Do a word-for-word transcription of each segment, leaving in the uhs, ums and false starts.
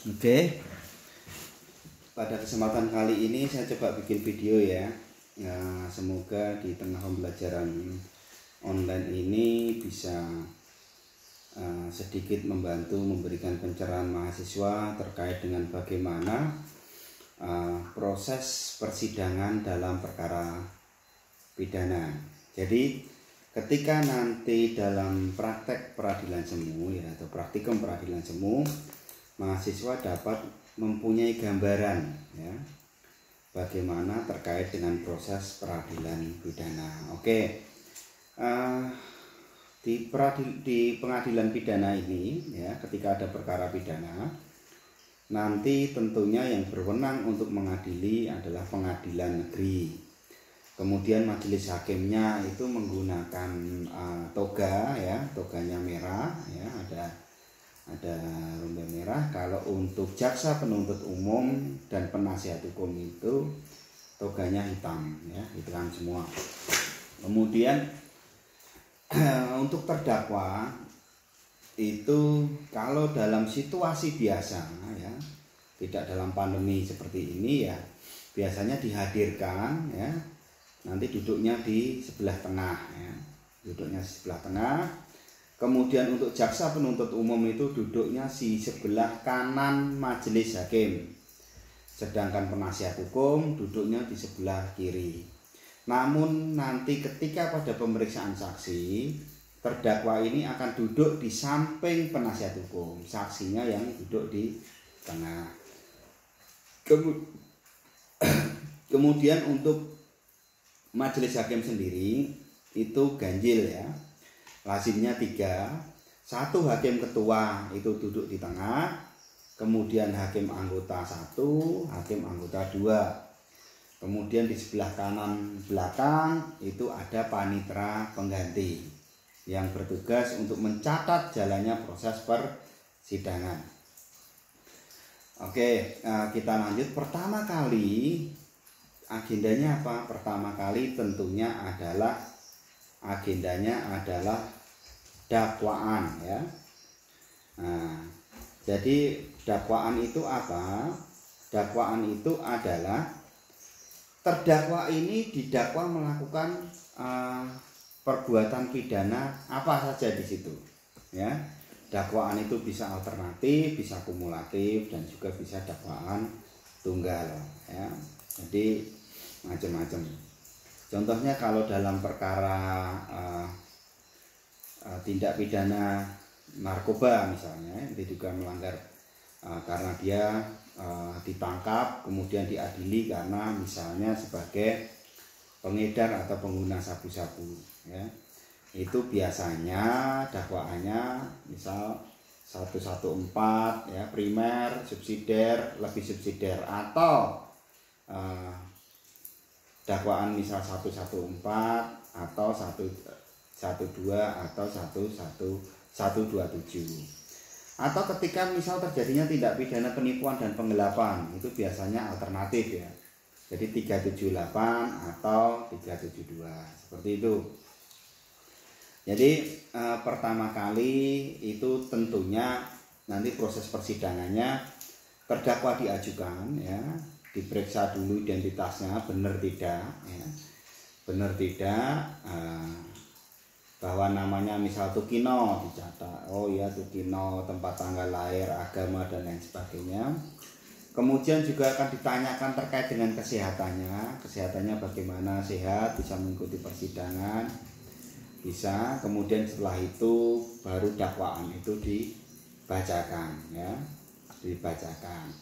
Oke, pada kesempatan kali ini saya coba bikin video ya. Nah, semoga di tengah pembelajaran online ini bisa uh, sedikit membantu memberikan pencerahan mahasiswa terkait dengan bagaimana uh, proses persidangan dalam perkara pidana. Jadi ketika nanti dalam praktek peradilan semu ya atau praktikum peradilan semu, mahasiswa dapat mempunyai gambaran ya bagaimana terkait dengan proses peradilan pidana. Oke, uh, di, peradil, di pengadilan pidana ini ya, ketika ada perkara pidana, nanti tentunya yang berwenang untuk mengadili adalah pengadilan negeri. Kemudian majelis hakimnya itu menggunakan uh, toga ya, toganya merah ya, ada ada ronda merah. Kalau untuk jaksa penuntut umum dan penasihat hukum itu toganya hitam ya, hitam semua. Kemudian untuk terdakwa itu kalau dalam situasi biasa ya, tidak dalam pandemi seperti ini ya, biasanya dihadirkan ya, nanti duduknya di sebelah tengah ya, duduknya di sebelah tengah. Kemudian untuk jaksa penuntut umum itu duduknya di sebelah kanan majelis hakim, sedangkan penasihat hukum duduknya di sebelah kiri. Namun nanti ketika pada pemeriksaan saksi, terdakwa ini akan duduk di samping penasihat hukum, saksinya yang duduk di tengah. Kemudian untuk majelis hakim sendiri itu ganjil ya, lazimnya tiga. Satu hakim ketua itu duduk di tengah, kemudian hakim anggota satu, hakim anggota dua. Kemudian di sebelah kanan belakang itu ada panitera pengganti yang bertugas untuk mencatat jalannya proses persidangan. Oke, kita lanjut. Pertama kali agendanya apa? Pertama kali tentunya adalah agendanya adalah dakwaan ya. Nah, jadi dakwaan itu apa? Dakwaan itu adalah terdakwa ini didakwa melakukan uh, perbuatan pidana apa saja di situ ya. Dakwaan itu bisa alternatif, bisa kumulatif, dan juga bisa dakwaan tunggal ya. Jadi macam-macam. Contohnya kalau dalam perkara uh, uh, tindak pidana narkoba misalnya, itu juga melanggar uh, karena dia uh, ditangkap kemudian diadili karena misalnya sebagai pengedar atau pengguna sabu-sabu ya. Itu biasanya dakwaannya misal seratus empat belas ya, primer, subsidiar, lebih subsidiar, atau uh, dakwaan misal seratus empat belas atau seratus dua belas atau seratus dua puluh tujuh. Atau ketika misal terjadinya tindak pidana penipuan dan penggelapan, itu biasanya alternatif ya. Jadi tiga tujuh delapan atau tiga tujuh dua, seperti itu. Jadi eh, pertama kali itu tentunya nanti proses persidangannya terdakwa diajukan ya, diperiksa dulu identitasnya benar tidak ya, benar tidak uh, bahwa namanya misal Tukino dicatat, oh ya Tukino, tempat tanggal lahir, agama, dan lain sebagainya. Kemudian juga akan ditanyakan terkait dengan kesehatannya, kesehatannya bagaimana, sehat, bisa mengikuti persidangan, bisa. Kemudian setelah itu baru dakwaan itu dibacakan ya, dibacakan.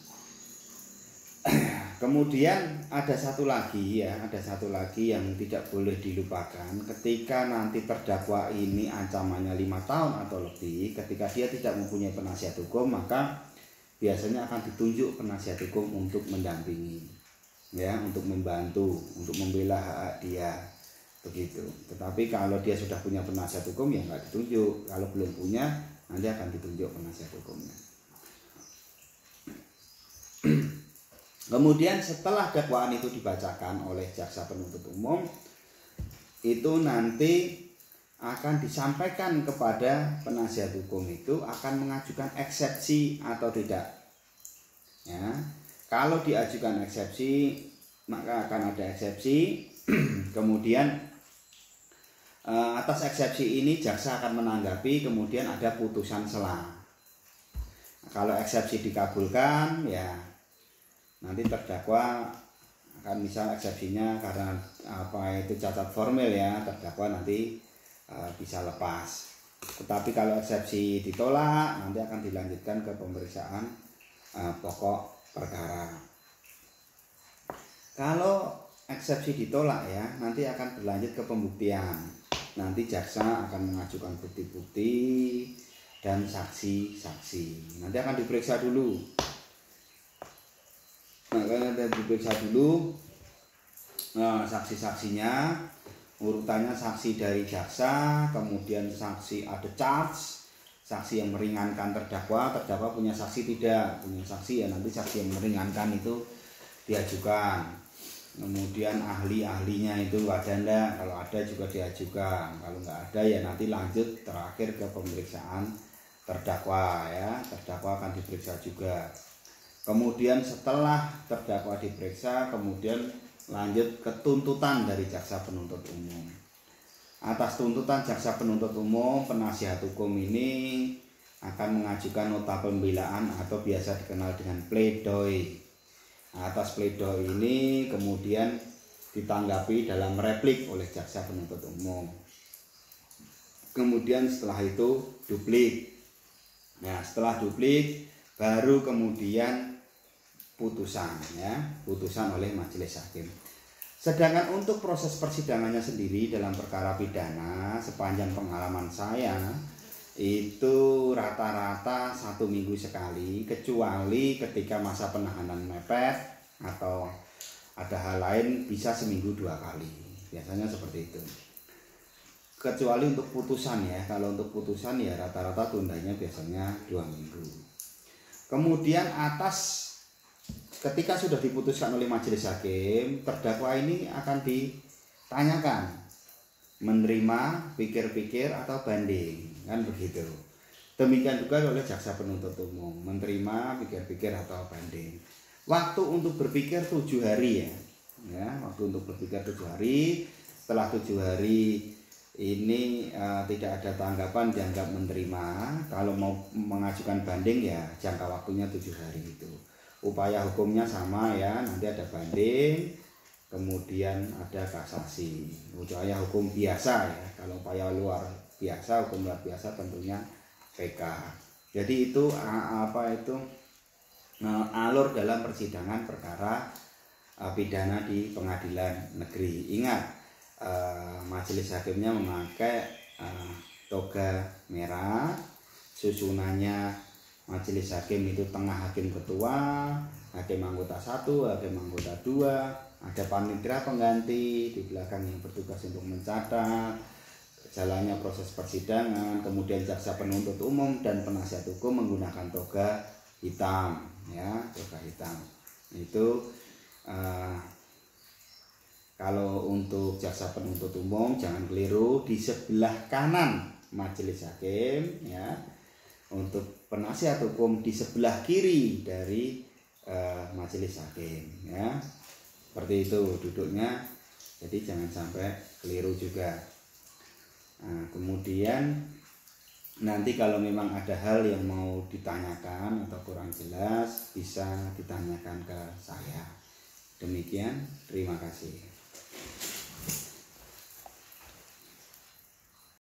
Kemudian ada satu lagi ya, ada satu lagi yang tidak boleh dilupakan. Ketika nanti terdakwa ini ancamannya lima tahun atau lebih, ketika dia tidak mempunyai penasihat hukum, maka biasanya akan ditunjuk penasihat hukum untuk mendampingi ya, untuk membantu, untuk membela hak dia begitu. Tetapi kalau dia sudah punya penasihat hukum ya nggak ditunjuk. Kalau belum punya, nanti akan ditunjuk penasihat hukumnya. Kemudian setelah dakwaan itu dibacakan oleh jaksa penuntut umum, itu nanti akan disampaikan kepada penasihat hukum itu akan mengajukan eksepsi atau tidak. Ya. Kalau diajukan eksepsi maka akan ada eksepsi. Kemudian eh, atas eksepsi ini jaksa akan menanggapi, kemudian ada putusan sela. Nah, kalau eksepsi dikabulkan ya nanti terdakwa akan, misal eksepsinya karena apa itu cacat formil ya, terdakwa nanti uh, bisa lepas. Tetapi kalau eksepsi ditolak nanti akan dilanjutkan ke pemeriksaan uh, pokok perkara. Kalau eksepsi ditolak ya nanti akan berlanjut ke pembuktian. Nanti jaksa akan mengajukan bukti-bukti dan saksi-saksi. Nanti akan diperiksa dulu. Nah, kita diperiksa dulu nah, saksi-saksinya, urutannya saksi dari jaksa, kemudian saksi ada charge, saksi yang meringankan terdakwa, terdakwa punya saksi tidak, punya saksi ya nanti saksi yang meringankan itu diajukan. Kemudian ahli-ahlinya itu ada enggak, kalau ada juga diajukan, kalau nggak ada ya nanti lanjut terakhir ke pemeriksaan terdakwa ya, terdakwa akan diperiksa juga. Kemudian setelah terdakwa diperiksa, kemudian lanjut ke tuntutan dari jaksa penuntut umum. Atas tuntutan jaksa penuntut umum, penasihat hukum ini akan mengajukan nota pembelaan atau biasa dikenal dengan pledoi. Atas pledoi ini kemudian ditanggapi dalam replik oleh jaksa penuntut umum. Kemudian setelah itu duplik. Nah, setelah duplik baru kemudian putusan ya, putusan oleh majelis hakim. Sedangkan untuk proses persidangannya sendiri dalam perkara pidana sepanjang pengalaman saya itu rata-rata satu minggu sekali, kecuali ketika masa penahanan mepet atau ada hal lain bisa seminggu dua kali, biasanya seperti itu. Kecuali untuk putusan ya, kalau untuk putusan ya rata-rata tundanya biasanya dua minggu. Kemudian atas ketika sudah diputuskan oleh majelis hakim, terdakwa ini akan ditanyakan menerima, pikir-pikir atau banding, kan begitu. Demikian juga oleh jaksa penuntut umum, menerima, pikir-pikir atau banding. Waktu untuk berpikir tujuh hari ya, ya waktu untuk berpikir tujuh hari. Setelah tujuh hari ini uh, tidak ada tanggapan dianggap menerima. Kalau mau mengajukan banding ya jangka waktunya tujuh hari itu. Upaya hukumnya sama ya, nanti ada banding, kemudian ada kasasi. Upaya hukum biasa ya, kalau upaya luar biasa, hukum luar biasa tentunya P K. Jadi itu apa itu alur dalam persidangan perkara pidana di pengadilan negeri. Ingat, majelis hakimnya memakai toga merah, susunannya majelis hakim itu tengah hakim ketua, hakim anggota satu, hakim anggota dua, ada panitera pengganti di belakang yang bertugas untuk mencatat jalannya proses persidangan. Kemudian jaksa penuntut umum dan penasihat hukum menggunakan toga hitam, ya toga hitam. Itu uh, kalau untuk jaksa penuntut umum jangan keliru, di sebelah kanan majelis hakim ya. Untuk penasihat hukum di sebelah kiri dari uh, majelis hakim ya. Seperti itu duduknya. Jadi jangan sampai keliru juga. Nah, kemudian nanti kalau memang ada hal yang mau ditanyakan atau kurang jelas bisa ditanyakan ke saya. Demikian, terima kasih.